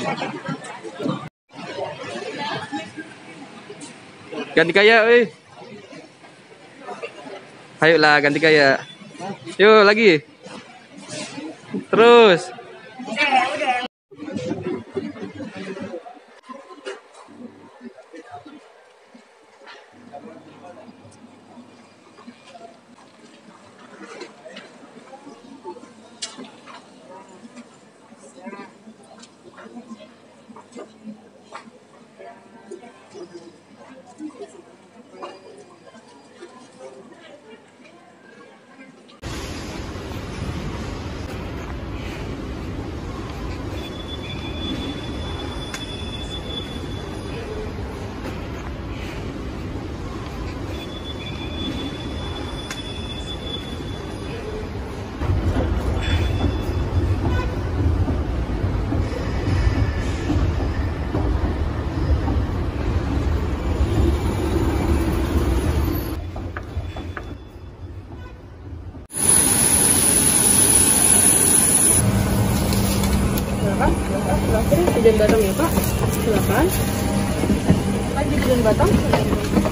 Ganti gaya, weh. Ayolah ganti gaya. Yuk lagi. Terus. Jajan Batang ya Pak, silakan. Pak jajan Batang, silakan.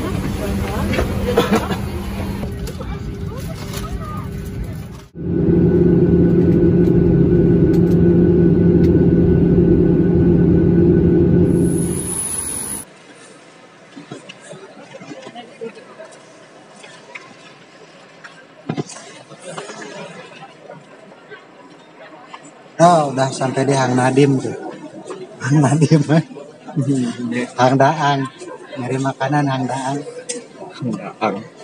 Oh, udah sampai di Hang Nadim tuh. Hang Nadim, Hang Daang. Nyari makanan Hang Daang. Hang Daang.